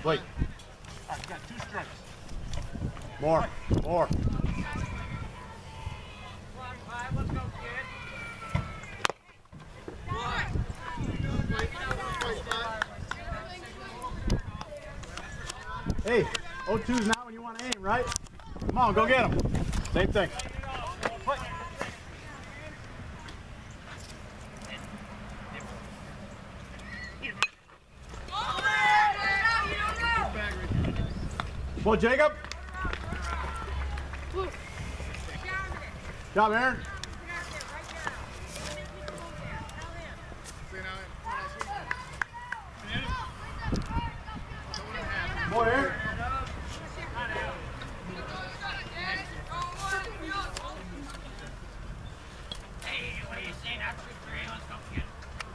Wait. All right, got 2 strikes. More. More. Let's go, kid. Hey, 0-2's now when you want to aim, right? Come on, go get him. Same thing. Well, Jacob. Good job, Aaron. Boy, Aaron. Hey, what do you say? That's 3. Let's go, kid.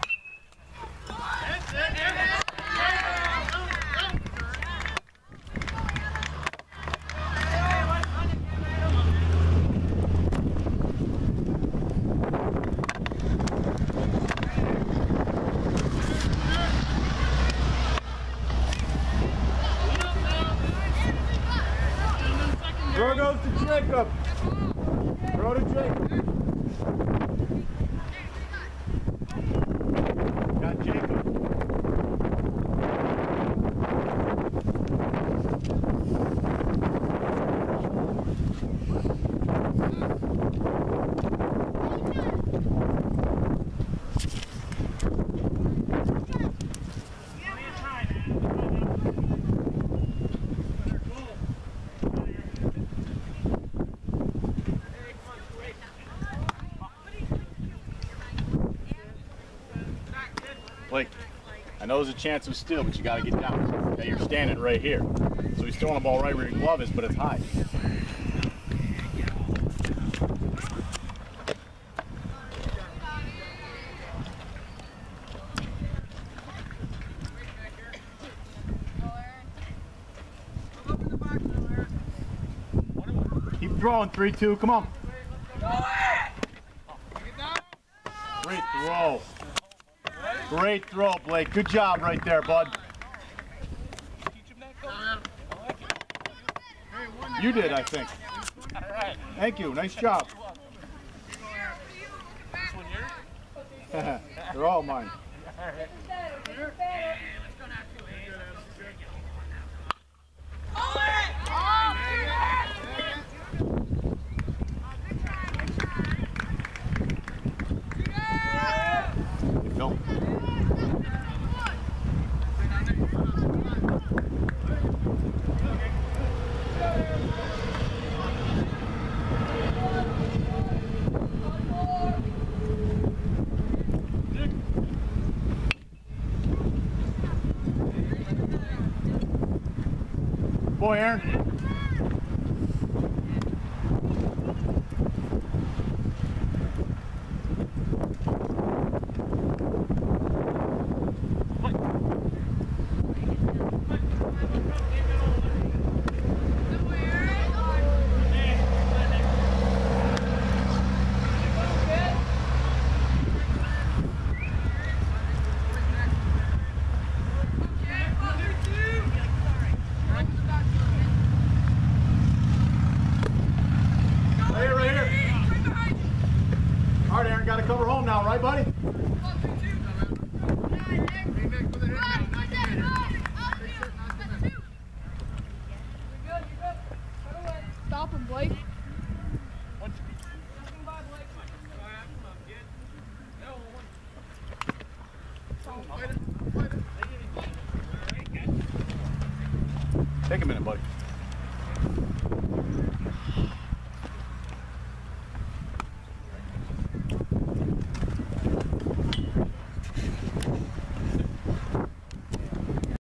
Throw goes to Jacob. Throw to Jacob. Got Jacob. Blake, I know there's a chance of steal, but you got to get down. Okay, you're standing right here. So he's throwing the ball right where your glove is, but it's high. Keep throwing, 3-2, come on. Great throw. Great throw, Blake. Good job right there, bud. You did, I think. Thank you. Nice job. They're all mine. Go. Boy, Aaron. Got to cover home now, right, buddy? Stop him, Blake. Take a minute, buddy.